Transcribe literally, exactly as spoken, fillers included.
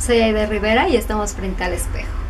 Soy Aida Rivera y estamos frente al espejo.